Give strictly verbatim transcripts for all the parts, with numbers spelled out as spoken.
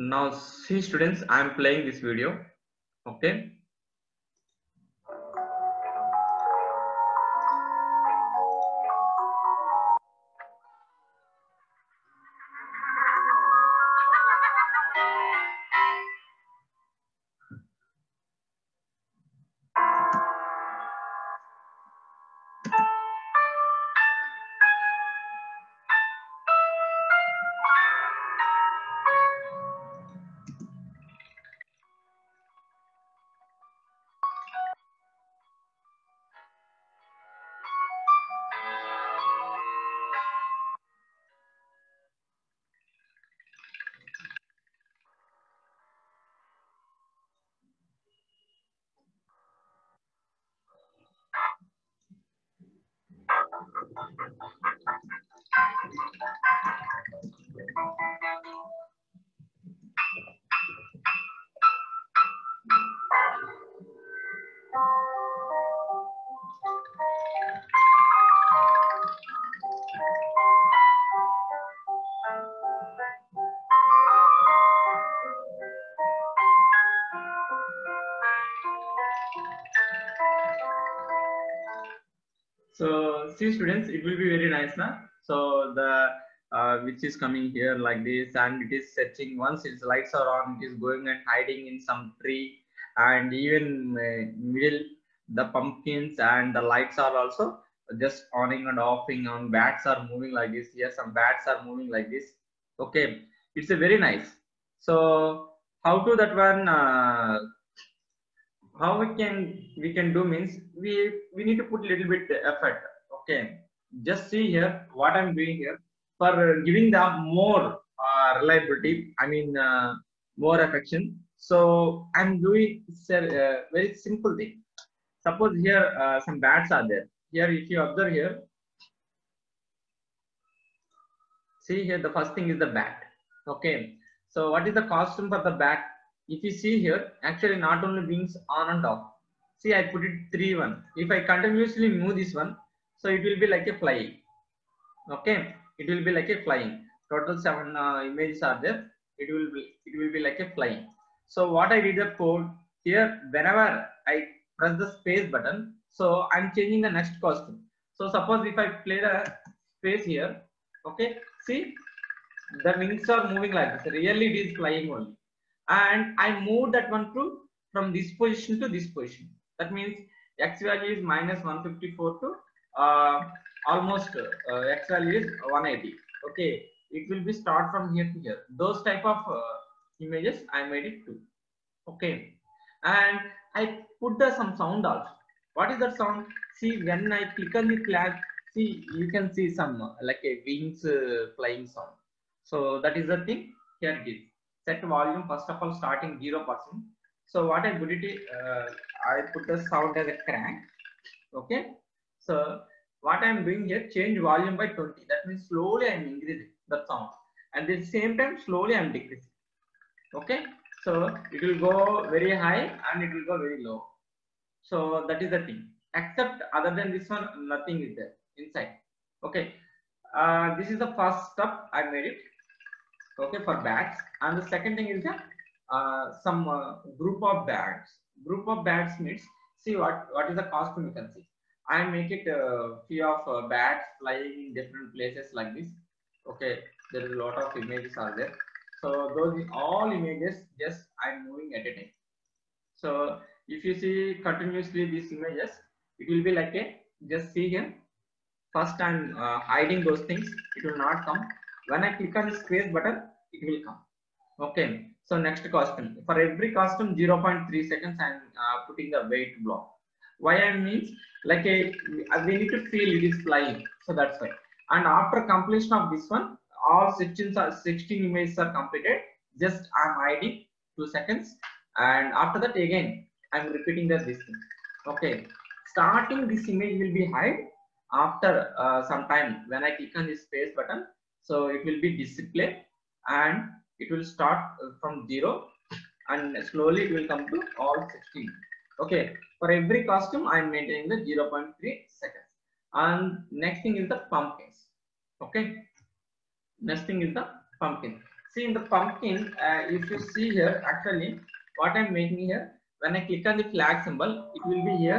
Now see students, I am playing this video. Okay. So see students, it will be very nice now. So the uh, which is coming here like this, and it is searching. Once its lights are on, it is going and hiding in some tree, and even uh, middle the pumpkins and the lights are also just on and offing. On bats are moving like this. Yes, some bats are moving like this. Okay, it's a very nice. So how to that one? Uh, how we can we can do means we we need to put a little bit effort. Okay, just see here what I'm doing here for giving the more uh, reliability, I mean uh, more affection. So I'm doing a uh, very simple thing. Suppose here uh, some bats are there. Here if you observe here, see here the first thing is the bat. Okay, so what is the costume for the bat? If you see here, actually not only wings on and off. See, I put it three one. If I continuously move this one, so it will be like a flying. Okay, it will be like a flying. Total seven uh, images are there. It will be it will be like a flying. So what I did the code here, whenever I press the space button, so I'm changing the next costume. So suppose if I play the space here, okay, see the wings are moving like this. Really, it is flying only. And I move that one to from this position to this position. That means x value is minus one fifty-four to uh, almost uh, x value is one eighty. Okay, it will be start from here to here. Those type of uh, images I made it too. Okay, and I put the some sound also. What is that sound? See, when I click on the flag, see you can see some uh, like a wings uh, flying sound. So that is the thing here it is. Set volume first of all starting zero percent. So what I put it, uh, I put the sound as a crank. Okay, so what I am doing here, change volume by twenty. That means slowly I am increasing the sound, and at the same time slowly I am decreasing. Okay, so it will go very high and it will go very low. So that is the thing. Except other than this one, nothing is there inside. Okay, uh, this is the first step I made it. Okay, for bats. And the second thing is that uh, some uh, group of bats. Group of bats means, see what what is the costume you can see. I make it uh, few of uh, bats flying in different places like this. Okay, there is a lot of images are there. So those all images just I'm moving at a time. So if you see continuously these images, it will be like a, just see here. First I'm uh, hiding those things. It will not come. When I click on the space button, it will come. Okay, so next costume. For every costume, zero point three seconds I'm uh, putting the wait block. Why I means like a, we need to feel it is flying. So that's why. And after completion of this one, all sixteen, sixteen images are completed. Just I'm hiding two seconds. And after that again, I'm repeating the this thing. Okay, starting this image will be hide. After uh, some time when I click on this space button, so it will be display and it will start from zero and slowly it will come to all sixteen. Okay, for every costume I am maintaining the zero point three seconds. And next thing is the pumpkins. Okay, next thing is the pumpkin. See in the pumpkin, uh, if you see here, actually what I'm making here, when I click on the flag symbol, it will be here.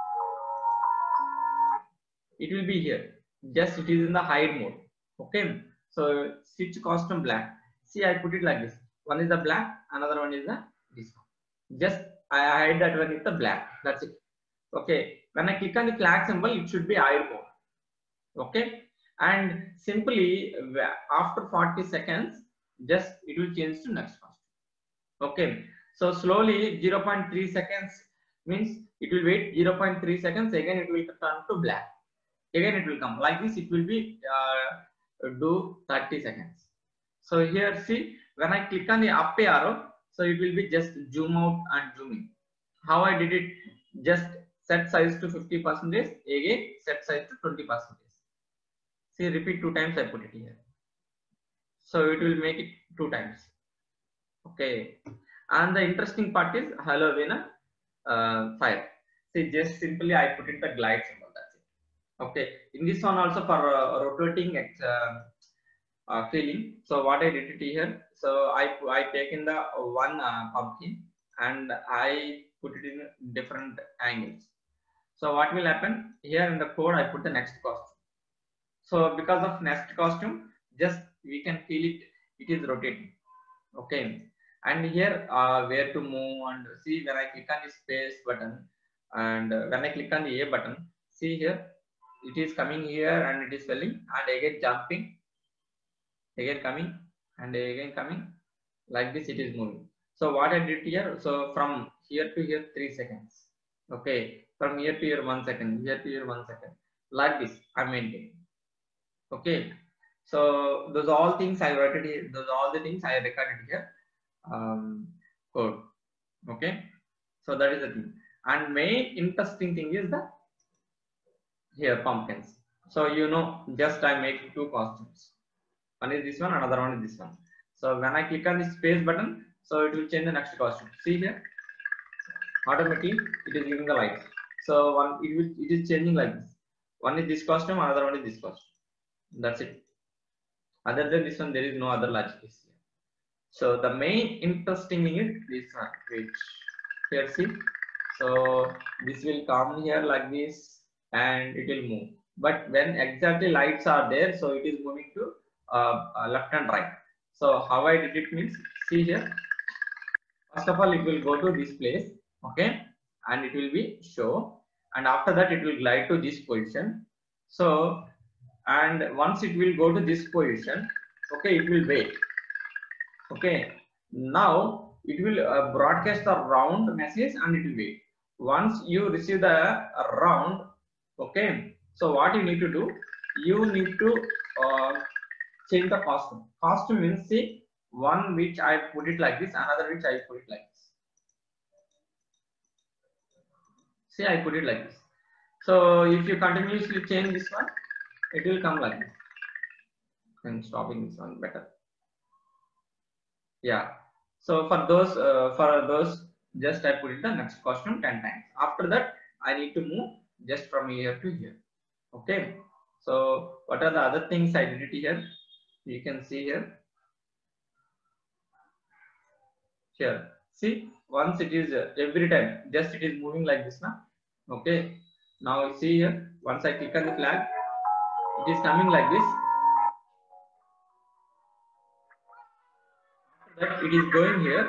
It will be here. Just it is in the hide mode. Okay. So switch costume black. See, I put it like this. One is the black, another one is the this one. Just I hide that one with the black. That's it. Okay. When I click on the flag symbol, it should be hide mode. Okay. And simply after forty seconds, just it will change to next costume. Okay. So slowly zero point three seconds means it will wait zero point three seconds. Again, it will turn to black. Again, it will come like this. It will be uh, do thirty seconds. So here, see, when I click on the up arrow, so it will be just zoom out and zoom in. How I did it? Just set size to fifty percent. Again, set size to twenty percent. See, repeat two times. I put it here. So it will make it two times. Okay. And the interesting part is Halloween uh, fire. See, just simply I put it the glide symbol. That's it. Okay. In this one also for uh, rotating uh, uh, feeling. So what I did it here. So I I taken the one uh, pumpkin and I put it in different angles. So what will happen here in the code? I put the next costume. So because of next costume, just we can feel it. It is rotating. Okay. And here uh, where to move and see when I click on the space button and uh, when I click on the A button, see here it is coming here and it is swelling and again jumping, again coming and again coming, like this it is moving. So what I did here, so from here to here three seconds. Okay, from here to here one second, here to here one second, like this I'm maintaining. Okay, so those all things I wrote it here, those all the things I recorded here. Um, code. Okay, so that is the thing. And main interesting thing is the here pumpkins. So you know, just I make two costumes. One is this one, another one is this one. So when I click on the space button, so it will change the next costume. See here, automatically it is giving the light. So one it will it is changing like this. One is this costume, another one is this costume. That's it. Other than this one, there is no other logic here. So the main interesting thing is this one, which here see. So this will come here like this and it will move. But when exactly lights are there, so it is moving to uh, uh, left and right. So how I did it means, see here. First of all, it will go to this place, okay, and it will be show, and after that it will glide to this position. So and once it will go to this position, okay, it will wait. Okay, now it will uh, broadcast the round message and it will wait. Once you receive the round, okay, so what you need to do, you need to uh, change the costume. Costume means, see, one which I put it like this, another which I put it like this. See, I put it like this. So if you continuously change this one, it will come like this. And stopping this one better. Yeah, so for those uh, for those just I put it the next costume ten times. After that I need to move just from here to here. Okay, so what are the other things I did it here? You can see here. Here, see, once it is uh, every time just it is moving like this now. Okay, now you see here, once I click on the flag, it is coming like this. That it is going here.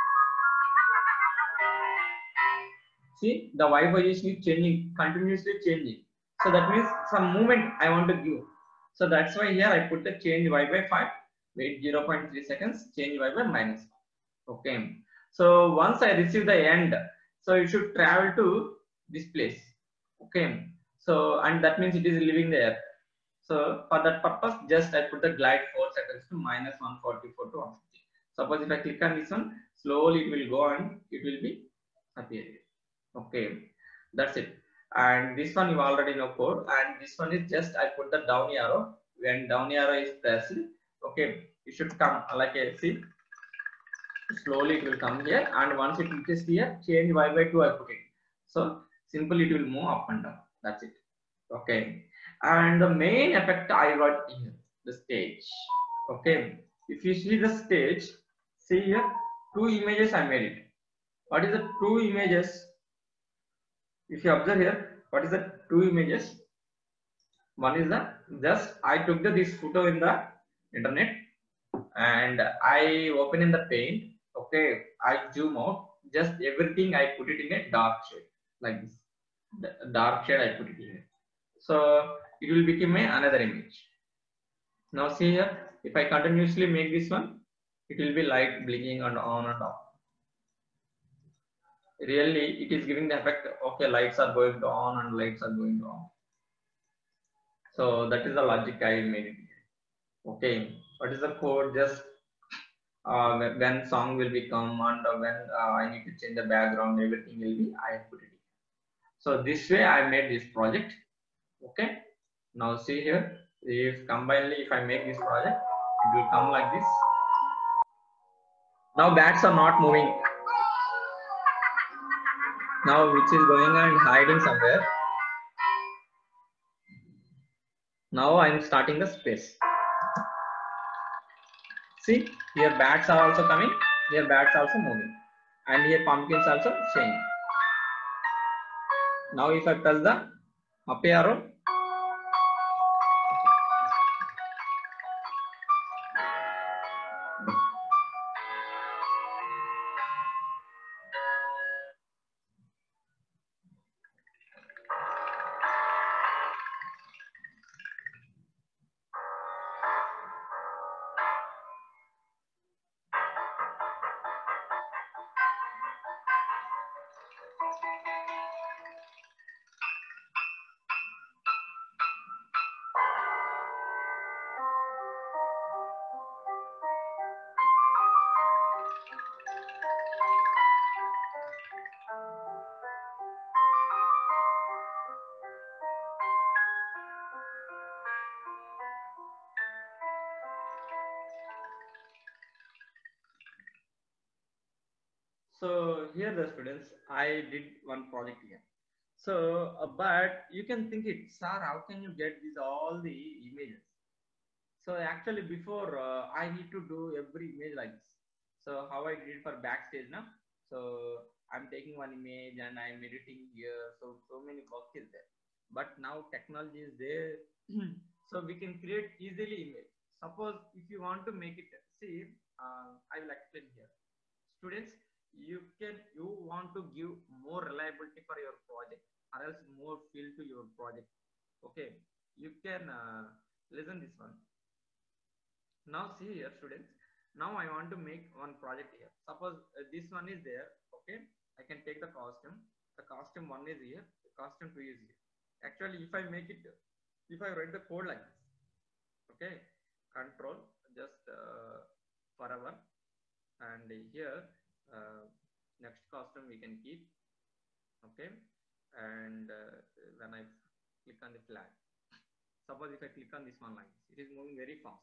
See, the Y position is changing, continuously changing. So that means some movement I want to give. So that's why here I put the change Y by five, wait zero point three seconds, change Y by minus one. Okay. So once I receive the end, so it should travel to this place. Okay. So, and that means it is leaving the earth. So for that purpose, just I put the glide four seconds to minus one forty-four to one fifty. Suppose if I click on this one, slowly it will go and it will be appearing. Okay, that's it. And this one you already know code, and this one is just I put the down arrow. When down arrow is pressed, okay, it should come like a see. Slowly it will come here, and once it reaches here, change Y by two I put it. So simply it will move up and down. That's it. Okay, and the main effect I got here, the stage. Okay. if you see the stage, see here, two images I made it. What is the two images? If you observe here, what is the two images? One is the just I took the this photo in the internet and I open in the paint. Okay, I zoom out. Just everything I put it in a dark shade like this. The dark shade I put it in. So it will become a, another image. Now see here, if I continuously make this one, it will be light blinking and on and off. Really, it is giving the effect. Okay, lights are going to on and lights are going to off. So that is the logic I made it. Okay, what is the code? Just uh, when song will become and when uh, I need to change the background, everything will be I put it. So this way I made this project. Okay, now see here, if combinedly if I make this project, it will come like this. Now bats are not moving. Now which is going and hiding somewhere. Now I am starting the space. See, here bats are also coming, here bats are also moving, and here pumpkins also changing. Now if I press the up arrow, so here the students, I did one project here. So, uh, but you can think it, sir, how can you get these all the images? So actually before uh, I need to do every image like this. So how I did for backstage now. So I'm taking one image and I'm editing here. So, so many work is there. But now technology is there. So we can create easily image. Suppose if you want to make it, see, uh, I will explain here. Students, you can you want to give more reliability for your project or else more feel to your project. Okay, you can uh, listen this one. Now see here students, now I want to make one project here. Suppose uh, this one is there. Okay, I can take the costume, the costume one is here, the costume two is here. Actually if I make it, if I write the code like this, okay, control just uh, forever, and here uh, next costume we can keep. Okay, and uh, when I click on the flag, suppose if I click on this one like this, it is moving very fast.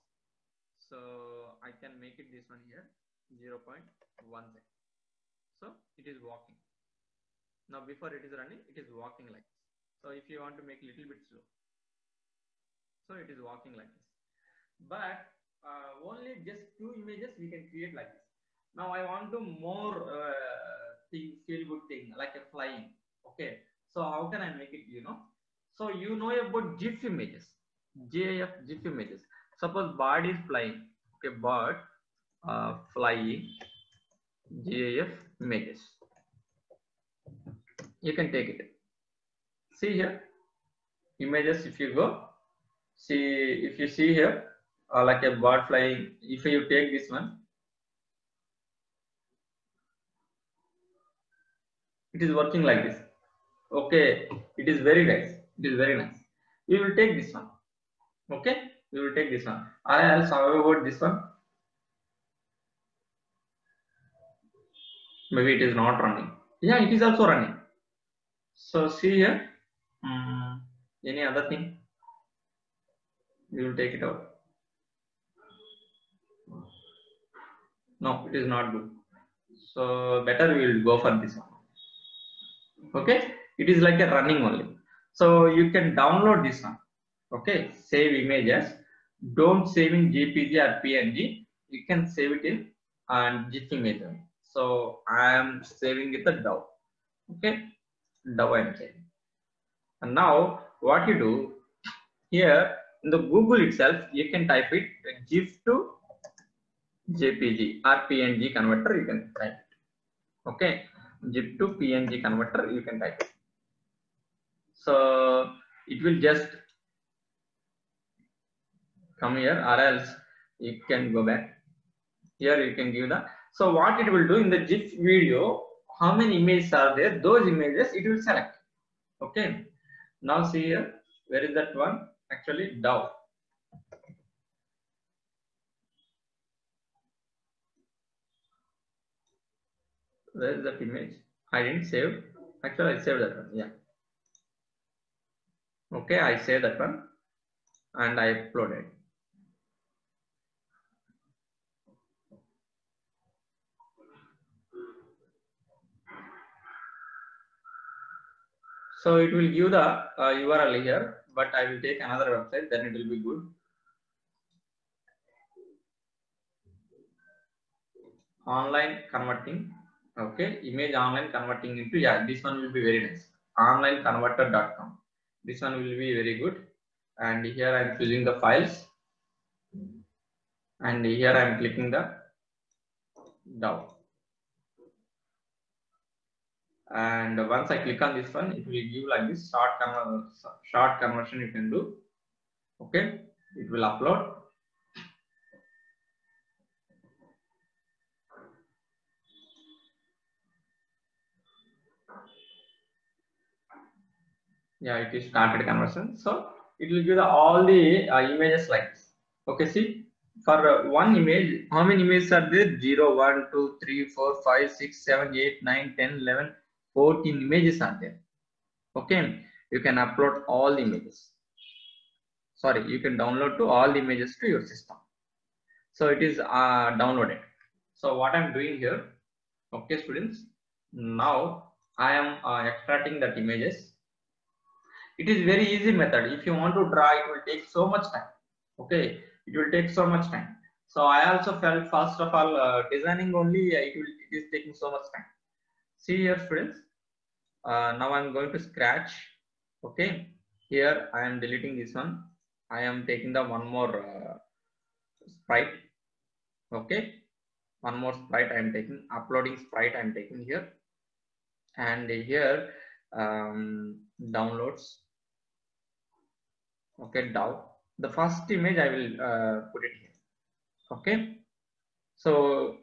So I can make it this one here zero point one second. So it is walking. Now before it is running, it is walking like this. So if you want to make a little bit slow, so it is walking like this. But uh, only just two images we can create like this. Now I want to more uh, thing, feel good thing like a flying. Okay, so how can I make it? You know, so you know about GIF images, GIF GIF images. Suppose bird is flying. Okay, bird uh, flying, GIF images. You can take it. See here, images. If you go, see if you see here, uh, like a bird flying. If you take this one. It is working like this. Okay, it is very nice. It is very nice. We will take this one. Okay, we will take this one. I also how about this one? Maybe it is not running. Yeah, it is also running. So see here. Um, any other thing? We will take it out. No, it is not good. So better we will go for this one. Okay, it is like a running only. So you can download this one. Okay, save images. Don't save in J P G or P N G. you can save it in and GIF image. So I am saving it the D A W. Okay, D A W I am saving. And now what you do here in the Google itself, you can type it GIF to J P G or P N G converter. You can type it. Okay, GIF to P N G converter. You can type it. So it will just come here, or else you can go back. Here you can give the. So what it will do in the GIF video, how many images are there? Those images it will select. Okay. Now see here, where is that one? Actually, D A W. Where is that image? I didn't save. Actually, I saved that one. Yeah. Okay, I saved that one and I uploaded. So it will give the uh, U R L here, but I will take another website, then it will be good. Online converting. Okay, image online converting into, yeah, this one will be very nice. online converter dot com. This one will be very good. And here I am choosing the files. And here I am clicking the D A W. And once I click on this one, it will give like this short, conver short conversion you can do. Okay, it will upload. Yeah, it is started conversion. So it will give the, all the uh, images like this. Okay, see, for uh, one image, how many images are there? zero, one, two, three, four, five, six, seven, eight, nine, ten, eleven, fourteen images are there. Okay, you can upload all the images. Sorry, you can download to all the images to your system. So it is uh, downloaded. So what I'm doing here, okay, students, now I am uh, extracting that images. It is very easy method. If you want to draw, it will take so much time. Okay, it will take so much time. So I also felt first of all uh, designing only uh, it will it is taking so much time. See here, students. Uh, now I'm going to scratch. Okay, here I am deleting this one. I am taking the one more uh, sprite. Okay, one more sprite I am taking. Uploading sprite I am taking here, and here um, downloads. Okay, D A W. The first image I will uh, put it here. Okay, so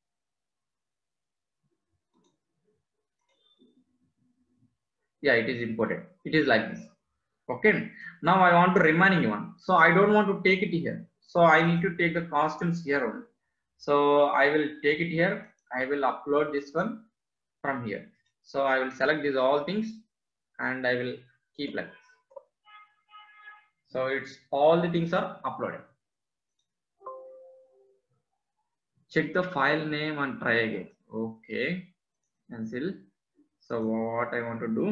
yeah, it is imported. It is like this. Okay, now I want to remaining one. So I don't want to take it here. So I need to take the costumes here only. So I will take it here. I will upload this one from here. So I will select these all things and I will keep like this. So it's all the things are uploaded. Check the file name and try again. Okay, cancel. So what I want to do,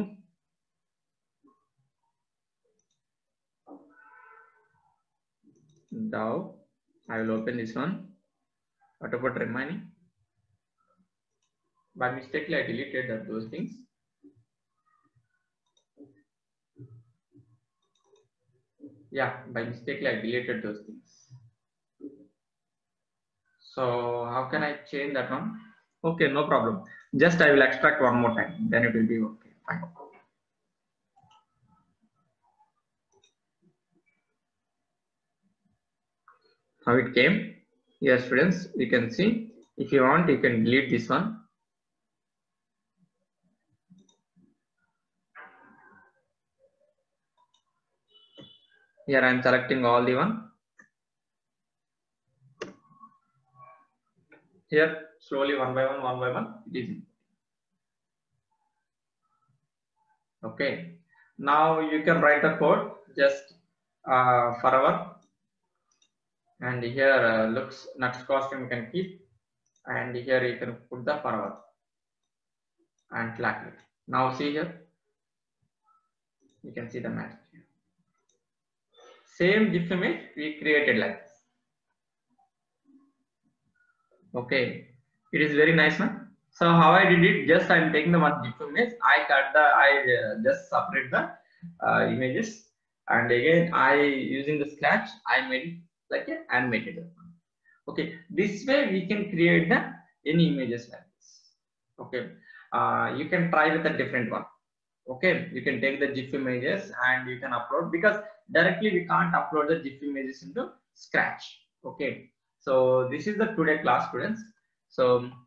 D A W, I will open this one. What about remaining? By mistakenly I deleted those things. Yeah, by mistakenly I deleted those things. So how can I change that one? Okay, no problem. Just I will extract one more time, then it will be okay. Fine. How it came? Yes, students, you can see. If you want, you can delete this one. Here I am selecting all the one. Here slowly one by one, one by one, it is. Okay. Now you can write the code just uh, forever. And here uh, looks next costume you can keep, and here you can put the forever and flag it. Now see here, you can see the magic here. Same GIF image we created like this. Okay, it is very nice, man. So how I did it, just I'm taking the one GIF image, I cut the, I uh, just separate the uh, images, and again I using the Scratch, I made it like an animated. Okay, this way we can create the any images like this. Okay, uh, you can try with a different one. Okay, you can take the GIF images and you can upload, because directly we can't upload the GIF images into Scratch. Okay, so this is the today class, students. So